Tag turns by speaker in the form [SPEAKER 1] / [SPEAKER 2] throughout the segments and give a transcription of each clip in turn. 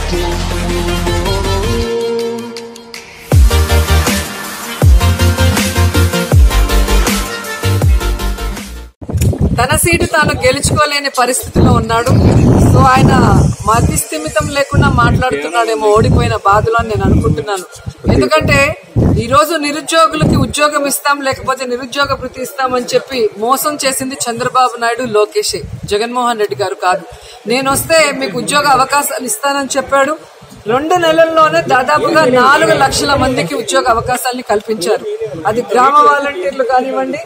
[SPEAKER 1] తన సీటు తాను గెలుచుకోలేని పరిస్థితిలో ఉన్నాడు. సో ఆయన మతిస్థిమితం లేకుండా మాట్లాడుతున్నాడేమో ఓడిపోయిన బాధలో అని నేను అనుకుంటున్నాను. ఎందుకంటే ఈ రోజు నిరుద్యోగులకి ఉద్యోగం ఇస్తాం, లేకపోతే నిరుద్యోగ భృతి ఇస్తామని చెప్పి మోసం చేసింది చంద్రబాబు నాయుడు, లోకేషే, జగన్మోహన్ రెడ్డి గారు కాదు. నేను వస్తే మీకు ఉద్యోగ అవకాశాలు ఇస్తానని చెప్పాడు. 2 నెలల్లోనే దాదాపుగా 4 లక్షల మందికి ఉద్యోగ అవకాశాలని కల్పించారు. అది గ్రామ వాలంటీర్లు కానివ్వండి,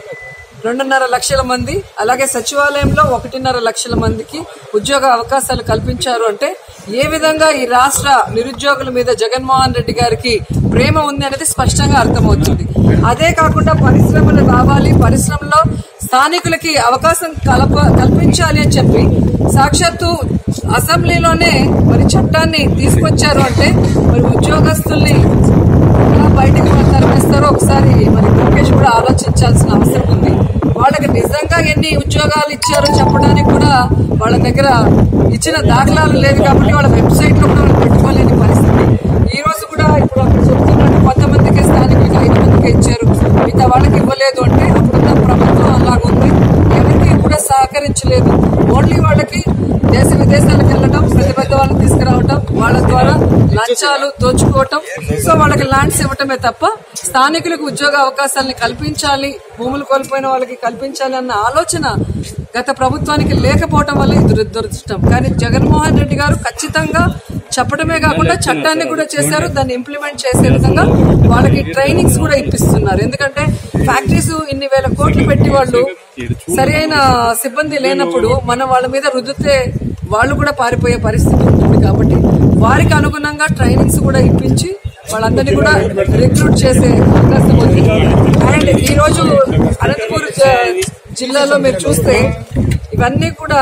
[SPEAKER 1] 2.5 లక్షల మంది, అలాగే సచివాలయంలో 1.5 లక్షల మందికి ఉద్యోగ అవకాశాలు కల్పించారు. అంటే ఏ విధంగా ఈ రాష్ట్ర నిరుద్యోగుల మీద జగన్మోహన్ రెడ్డి గారికి ప్రేమ ఉంది అనేది స్పష్టంగా అర్థమవుతుంది. అదే కాకుండా పరిశ్రమలు రావాలి, పరిశ్రమలో స్థానికులకి అవకాశం కల్పించాలి అని చెప్పి సాక్షాత్తు అసెంబ్లీలోనే మరి చట్టాన్ని తీసుకొచ్చారు. అంటే మరి ఉద్యోగస్తుల్ని ఎలా బయటకు తరలిస్తారో ఒకసారి మరి లోకేష్ కూడా ఆలోచించాల్సిన అవసరం ఉంది. వాళ్ళకి నిజంగా ఎన్ని ఉద్యోగాలు ఇచ్చారో చెప్పడానికి కూడా వాళ్ళ దగ్గర ఇచ్చిన దాఖలాలు లేదు కాబట్టి వాళ్ళ వెబ్సైట్ లో కూడా పెట్టుకోలేని పరిస్థితి. ఈ రోజు కూడా ఇప్పుడు అక్కడ చెప్తున్నట్టు 10 మందికి స్థానికులకి 5 మందికి ఇచ్చారు, మిగతా వాళ్ళకి ఇవ్వలేదు. అంటే అప్పుడున్న ప్రభుత్వం అలాగుంది, ఎవరికి కూడా సహకరించలేదు. ఓన్లీ వాళ్ళకి దేశ విదేశాలకు వెళ్ళడం, పెద్ద వాళ్ళని తీసుకురావటం, వాళ్ళ ద్వారా లంచాలు దోచుకోవటం, సో వాళ్ళకి ల్యాండ్స్ ఇవ్వటమే తప్ప స్థానికులకు ఉద్యోగ అవకాశాలని కల్పించాలి, భూములు కోల్పోయిన వాళ్ళకి కల్పించాలి అన్న ఆలోచన గత ప్రభుత్వానికి లేకపోవటం వల్ల ఇది దురదృష్టం. కానీ జగన్మోహన్ రెడ్డి గారు ఖచ్చితంగా చెప్పడమే కాకుండా చట్టాన్ని కూడా చేశారు. దాన్ని ఇంప్లిమెంట్ చేసే విధంగా వాళ్ళకి ట్రైనింగ్స్ కూడా ఇప్పిస్తున్నారు. ఎందుకంటే ఫ్యాక్టరీస్ ఇన్ని వేల కోట్లు పెట్టి వాళ్ళు సరైన సిబ్బంది లేనప్పుడు మనం వాళ్ళ మీద రుద్దితే వాళ్ళు కూడా పారిపోయే పరిస్థితి ఉంటుంది. కాబట్టి వారికి అనుగుణంగా ట్రైనింగ్స్ కూడా ఇప్పించి వాళ్ళందరినీ కూడా రిక్రూట్ చేసే అవకాశం ఉంది. అండ్ ఈ రోజు అనంతపూర్ జిల్లాలో మీరు చూస్తే ఇవన్నీ కూడా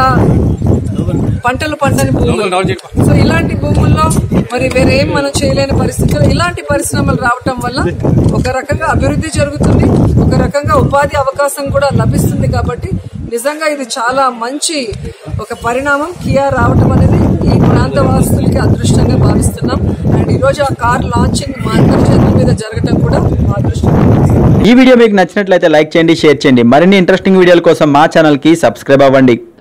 [SPEAKER 1] పంటలు పండని భూములు. సో ఇలాంటి భూముల్లో మరి వేరేం మనం చేయలేని పరిస్థితుల్లో ఇలాంటి పరిశ్రమలు రావటం వల్ల ఒక రకంగా అభివృద్ధి జరుగుతుంది, ఒక రకంగా ఉపాధి అవకాశం కూడా లభిస్తుంది. కాబట్టి నిజంగా ఇది చాలా మంచి ఒక పరిణామం కియా రావటం అనేది ఈ ప్రాంత వాసులకి అదృష్టంగా భావిస్తున్నాం. అండ్ ఈ రోజు ఆ కార్ లాంచింగ్ మా అందరి చేతుల మీద జరగటం కూడా మా అదృష్టం.
[SPEAKER 2] ఈ వీడియో మీకు నచ్చినట్లయితే లైక్ చేయండి, షేర్ చేయండి. మరిన్ని ఇంట్రెస్టింగ్ వీడియోల కోసం మా ఛానల్ కి సబ్స్క్రైబ్ అవ్వండి.